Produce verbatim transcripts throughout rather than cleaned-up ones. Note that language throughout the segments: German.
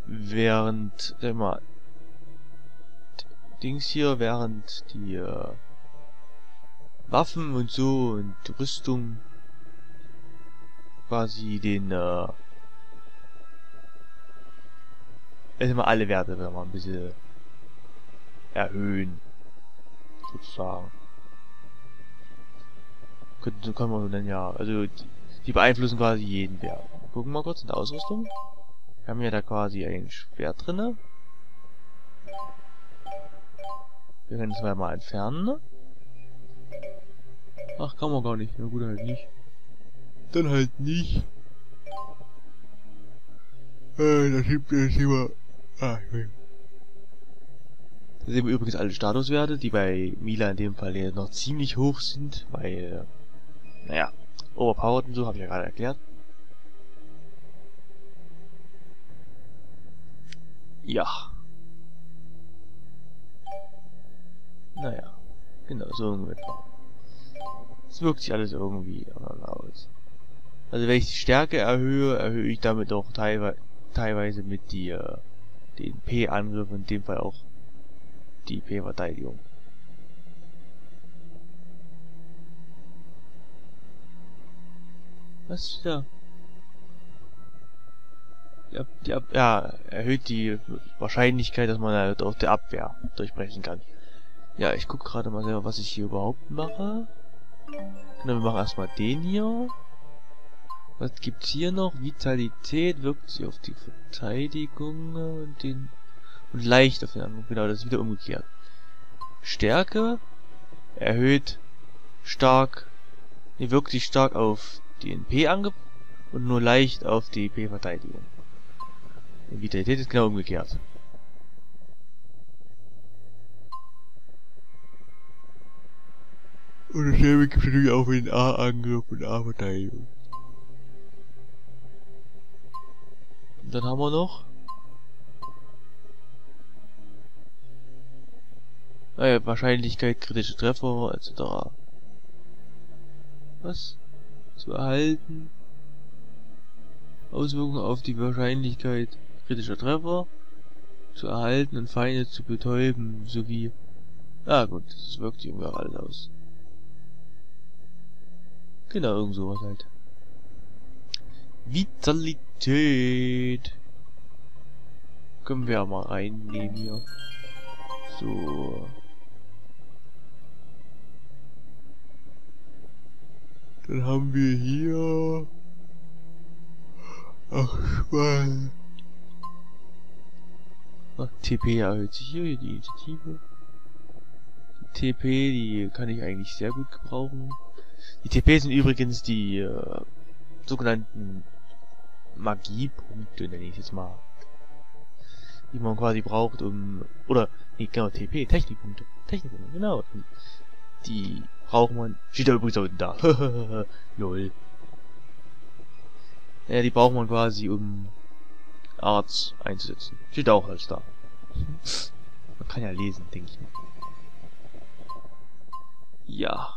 während, sag ich mal, Dings hier, während die äh, Waffen und so und die Rüstung quasi den, äh, also mal alle Werte wenn man ein bisschen erhöhen, sozusagen. Könnte, so kann man dann ja, also die, die beeinflussen quasi jeden Wert. Gucken wir mal kurz in der Ausrüstung. Wir haben ja da quasi ein Schwert drinne. Wir können es mal entfernen. Ne? Ach, kann man gar nicht. Na gut, halt nicht. Dann halt nicht. Äh, das gibt es immer. Ah, ich will. Da sehen wir übrigens alle Statuswerte, die bei Mila in dem Fall hier noch ziemlich hoch sind, weil, naja, overpowered und so, habe ich ja gerade erklärt. Ja. Naja, genau, so ungefähr. Es wirkt sich alles irgendwie aus. Also wenn ich die Stärke erhöhe, erhöhe ich damit auch teilweise, teilweise mit die, äh, den P-Angriff, in dem Fall auch die P-Verteidigung. Was ist da? Ja, die Ab ja, erhöht die Wahrscheinlichkeit, dass man halt auch der Abwehr durchbrechen kann. Ja, ich guck gerade mal selber, was ich hier überhaupt mache. Genau, wir machen erstmal den hier. Was gibt's hier noch? Vitalität wirkt sich auf die Verteidigung und den und leicht auf den Angriff. Genau, das ist wieder umgekehrt. Stärke erhöht stark, die wirkt sich stark auf den P-Angriff und nur leicht auf die P-Verteidigung. Die Vitalität ist genau umgekehrt. Und dasselbe gibt es natürlich auch für den A-Angriff und A-Verteidigung. Und dann haben wir noch. Naja, Wahrscheinlichkeit, kritische Treffer, et cetera. Was? Zu erhalten. Auswirkungen auf die Wahrscheinlichkeit kritischer Treffer. Zu erhalten und Feinde zu betäuben, sowie. Ah gut, das wirkt sich irgendwie auch alles aus. Genau, irgend sowas halt. Vitalität. Können wir ja mal reinnehmen hier. So. Dann haben wir hier. Ach, Schwein. Ach, T P erhöht sich hier, die Initiative. Die T P, die kann ich eigentlich sehr gut gebrauchen. Die T P sind übrigens die äh, sogenannten Magiepunkte, nenne ich jetzt mal. Die man quasi braucht, um... Oder, nee, genau, T P, Technikpunkte. Technikpunkte, genau. Die braucht man... Steht da übrigens auch unten da. Lol. Ja, die braucht man quasi, um Arts einzusetzen. Steht auch alles da. Man kann ja lesen, denke ich mal. Ja.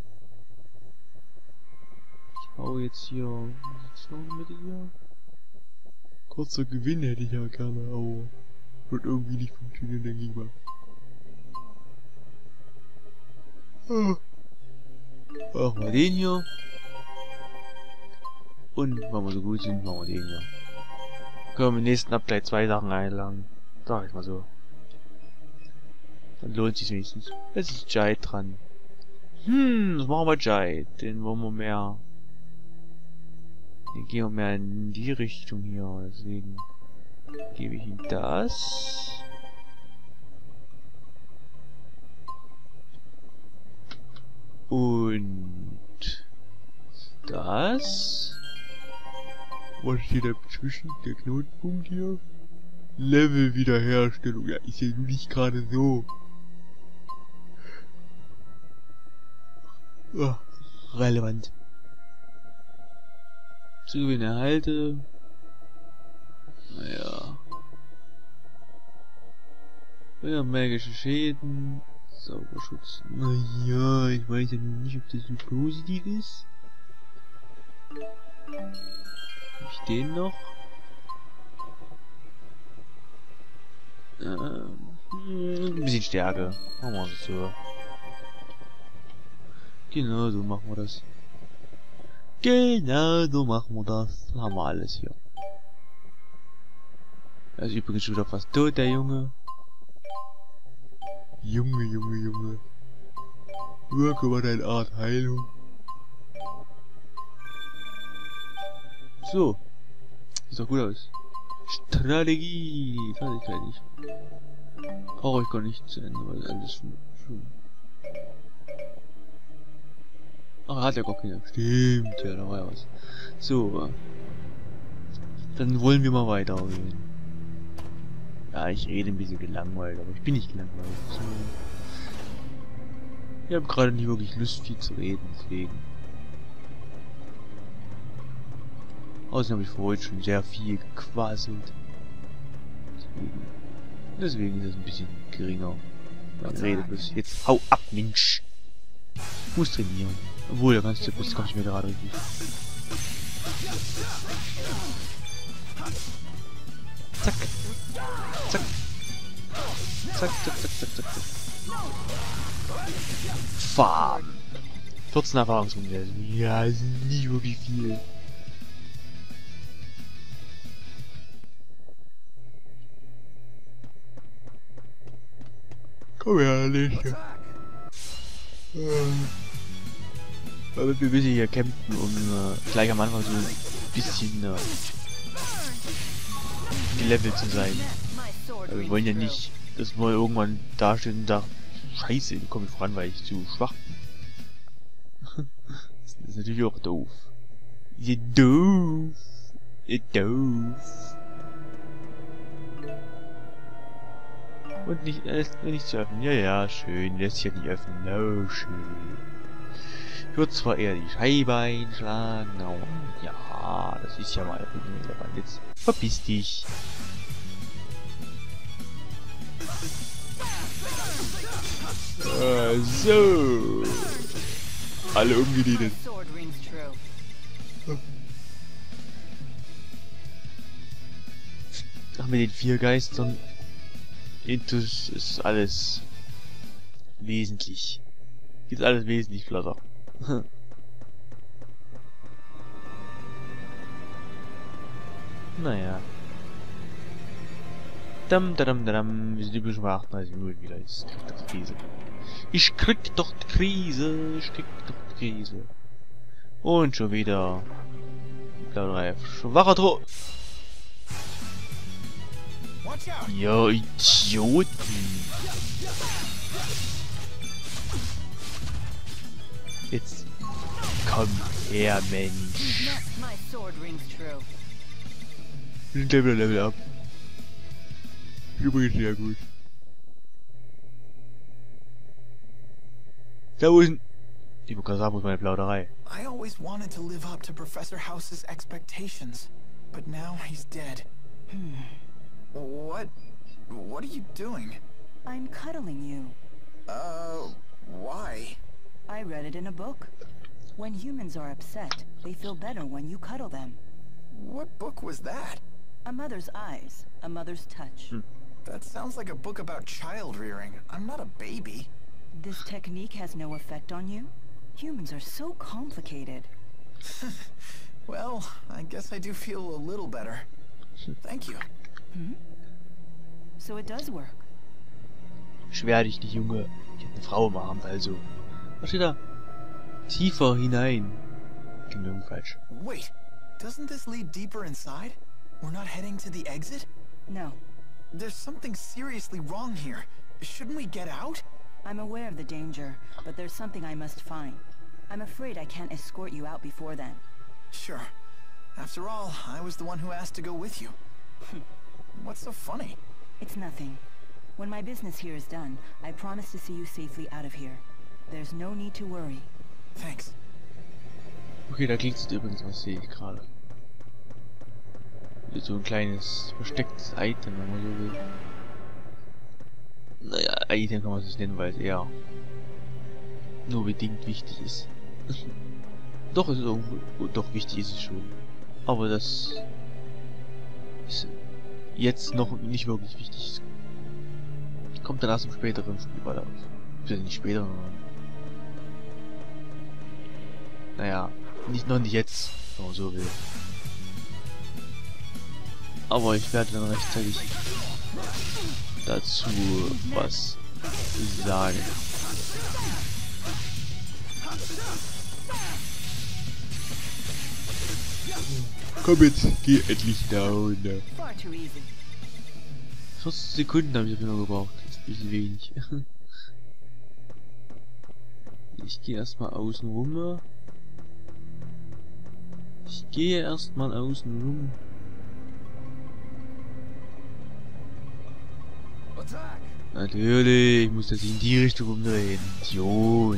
Ich hau jetzt hier... Was ist noch mit hier? Kurzer Gewinn hätte ich ja gerne, aber... Wird irgendwie nicht funktionieren, denke ich mal. Ah. Machen wir den hier. Und, wenn wir so gut sind, machen wir den hier. Können wir im nächsten Update zwei Sachen einladen. Sag ich mal so. Dann lohnt sich wenigstens. Jetzt ist Jade dran. Hm, was machen wir Jade? Den wollen wir mehr... Den gehen wir mehr in die Richtung hier. Deswegen gebe ich ihm das. Und das. Was steht dazwischen? Der Knotenpunkt hier? Level Wiederherstellung. Ja, ist ja nur nicht gerade so. Oh, relevant. Zugewinn erhalte. Naja. Ja, magische Schäden. Sauberschutz. Naja, ich weiß ja nicht, ob das so positiv ist. Hab ich den noch? Ähm, ein bisschen Stärke. Machen wir das so. Genau so machen wir das. Genau so machen wir das. Dann haben wir alles hier. Er ist übrigens schon wieder fast tot, der Junge. Junge, Junge, Junge. Wirke mal deine Art Heilung. So. Sieht doch gut aus. Strategie. Fertigkeit nicht. Brauche ich gar nicht zu Ende, weil alles schon... schon. Ach, er hat ja gar keine. Stimmt, ja, da war ja was. So. Dann wollen wir mal weitergehen. Ja, ich rede ein bisschen gelangweilt, aber ich bin nicht gelangweilt. So. Ich habe gerade nicht wirklich Lust, viel zu reden, deswegen. Außerdem habe ich für heute schon sehr viel gequasselt. Deswegen, deswegen ist es ein bisschen geringer. Ich rede bloß. Jetzt hau ab, Mensch! Ich muss trainieren. Obwohl, der ganze Typ, das komme ich mir gerade richtig. Zack. Zack. Zack, zack, zack, zack, zack, zack. Farm. vierzehn Erfahrungspunkte. Ja, das ist nicht wirklich viel. Komm her, nicht. Aber wir müssen hier campen, um äh, gleich am Anfang so ein bisschen äh, gelevelt zu sein. Aber wir wollen ja nicht, dass wir irgendwann dastehen und sagen, Scheiße, wie komme ich voran, weil ich zu schwach bin. Das ist natürlich auch doof. Ihr doof. Ihr doof. Und nicht, äh, nicht zu öffnen. Ja, ja, schön. Lässt sich ja nicht öffnen. Oh, schön. Ich würde zwar eher die Scheibe einschlagen, aber ja, das ist ja mal relevant. Jetzt verpiss dich. Äh, so. Alle umgedient. Ach, mit den vier Geistern. Intus ist alles wesentlich. Geht alles wesentlich flotter. Naja. Dam, dam, dam, wir sind übrigens bei achtunddreißig Minuten wieder. Ich krieg doch die Krise. Ich krieg doch die Krise. Ich krieg doch die Krise. Und schon wieder. Blaureif. Schwacher Tro. Ja, Idioten. Jetzt komm her, Mensch. Level, Level up. Übrigens sehr gut. Da unten. Ich muss gerade sagen, wo ist meine Plauderei? I always wanted to live up to Professor House's expectations, but now he's dead. Hmm. What? What are you doing? I'm cuddling you. Uh, why? I read it in a book. When humans are upset, they feel better when you cuddle them. What book was that? A mother's eyes, a mother's touch. Hmm. That sounds like a book about child rearing. I'm not a baby. This technique has no effect on you? Humans are so complicated. Well, I guess I do feel a little better. Thank you. Hmm? So it does work. Schwer dich nicht, Junge. Ich hätte eine Frau im Arm, also. Was steht da? Tiefer hinein. Klingt irgendwie falsch. Wait, doesn't this lead deeper inside? We're not heading to the exit? No. There's something seriously wrong here. Shouldn't we get out? I'm aware of the danger, but there's something I must find. I'm afraid I can't escort you out before then. Sure. After all, I was the one who asked to go with you. What's so funny? It's nothing. When my business here is done, I promise to see you safely out of here. There's no need to worry. Thanks. Okay, da glitzert übrigens was, sehe ich gerade. So ein kleines verstecktes Item, wenn man so will. Naja, Item kann man es nicht nennen, weil es eher nur bedingt wichtig ist. Doch, ist es irgendwo, doch wichtig ist es schon. Aber das ist jetzt noch nicht wirklich wichtig. Kommt dann erst im späteren Spiel weiter. Bitte nicht später, sondern... Naja, nicht noch nicht jetzt, wenn man so will. Aber ich werde dann rechtzeitig dazu was sagen. Komm jetzt, geh endlich down. vierzig Sekunden habe ich dafür noch gebraucht. Das ist ein bisschen wenig. Ich gehe erstmal außen rum. Ich gehe erstmal außen rum. Natürlich, ich muss das in die Richtung umdrehen. Idiot.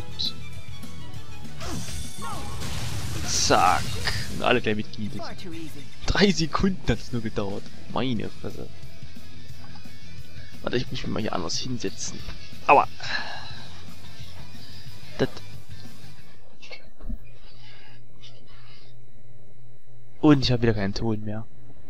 Zack. Und alle gleich mitgießen. Drei Sekunden hat es nur gedauert. Meine Fresse. Warte, ich muss mich mal hier anders hinsetzen. Aua. Das. Und ich habe wieder keinen Ton mehr.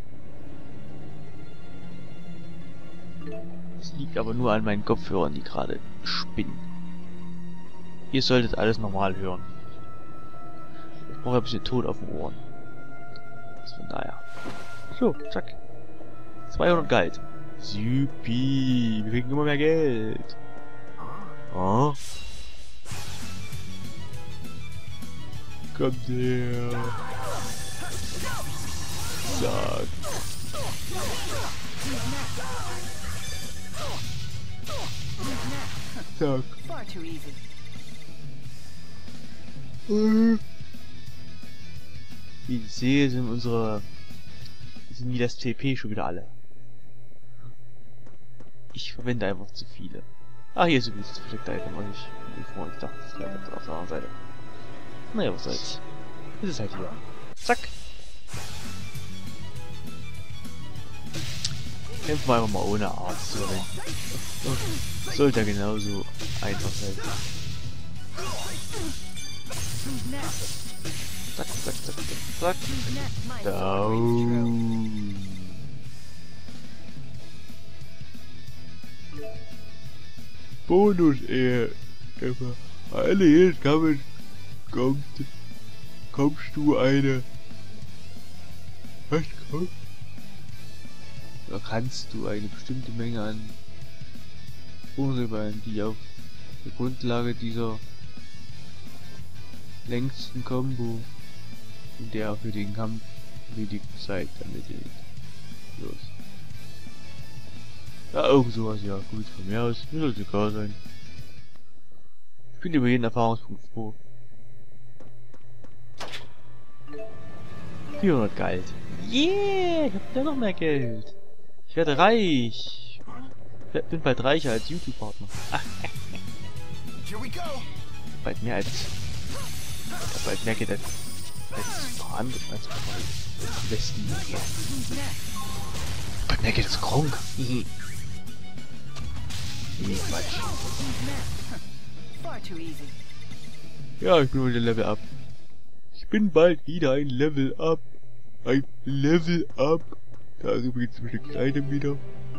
Das liegt aber nur an meinen Kopfhörern, die gerade spinnen. Ihr solltet alles normal hören. Ich brauche ein bisschen Ton auf den Ohren. Also von daher. So, zack. zweihundert Geld. Supi. Wir kriegen immer mehr Geld. Oh. Kommt her. Zack. Zack. Wie ich sehe, sind unsere... sind wie das T P schon wieder alle. Ich verwende einfach zu viele. Ah, hier ist übrigens das versteckte Item, was ich vorhin dachte, das ist leider auf der anderen Seite. Naja, was soll's. Das ist halt hier. Zack. Kämpfen wir einfach mal ohne Arzt zu verwenden. Sollte ja genauso einfach sein. Zack, zack, zack, zack, zack. Down. Bonus eher. Alle jetzt kommen. Kommt. Kommst du eine. Was kommt? Oder kannst du eine bestimmte Menge an Unrebein, die auf der Grundlage dieser längsten Combo in der für den Kampf benötigten Zeit ermittelt. Los. Ja, irgend sowas, ja, gut, von mir aus, mir sollte egal sein. Ich bin über jeden Erfahrungspunkt froh. vierhundert Geld. Yeah, ich hab ja noch mehr Geld. Ich werde reich. Ich bin bald reicher als YouTube-Partner. Bald mehr als... Ja, bald mehr geht als... als andere, als im Westen. Bald mehr geht als Gronk. Nee, Quatsch. Ja, ich bin wieder Level Up. Ich bin bald wieder ein Level Up. Ein Level Up. Da ist übrigens ein Stück Item wieder.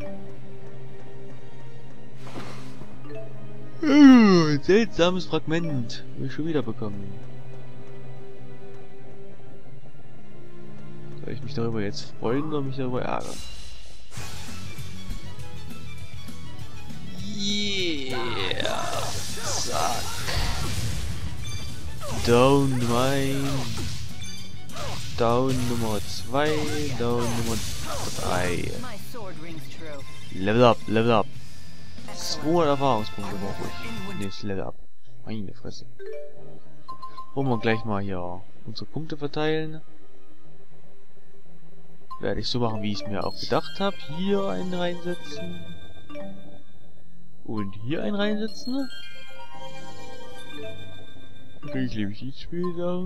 Oh, ein seltsames Fragment. Habe ich schon wieder bekommen. Soll ich mich darüber jetzt freuen oder mich darüber ärgern? Yeah! Zack! Down mein... Down Nummer zwei, Down Nummer drei. Level up, Level up. zweihundert Erfahrungspunkte brauche ich. Nächstes Level up. Meine Fresse. Wollen wir gleich mal hier unsere Punkte verteilen. Werde ich so machen, wie ich es mir auch gedacht habe. Hier einen reinsetzen. Und hier einen reinsetzen. Dann kriege ich nämlich die später.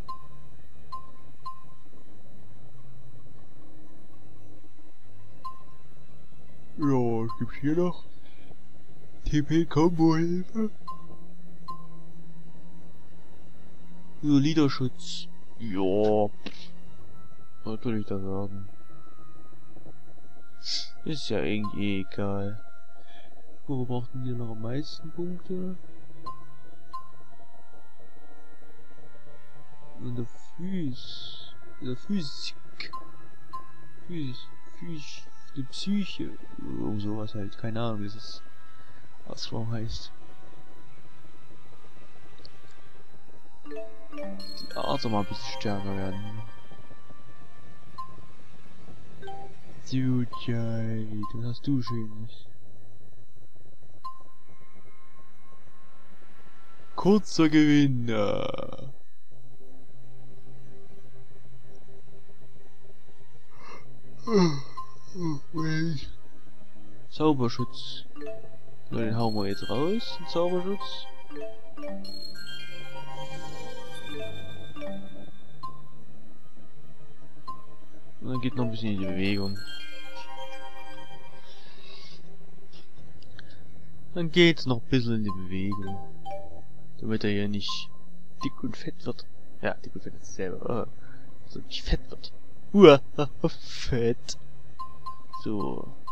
Ja, was gibt's hier noch? T P-Kombo-Hilfe. Solider Schutz. Ja. Was soll ich da sagen? Ist ja irgendwie egal. Wo brauchten die noch am meisten Punkte? Und der Phys... Der Physik... Phys... Phys... Die Psyche... Irgend sowas halt. Keine Ahnung, wie das Ausform heißt. Die Art soll mal ein bisschen stärker werden. So, Jay, das hast du Schönes. Kurzer Gewinner. Zauberschutz. So, den hauen wir jetzt raus, den Zauberschutz. Und dann geht noch ein bisschen in die Bewegung. Dann geht's noch ein bisschen in die Bewegung. Damit er hier nicht dick und fett wird. Ja, dick und fett ist selber. Oh. So nicht fett wird. Uah, fett. So.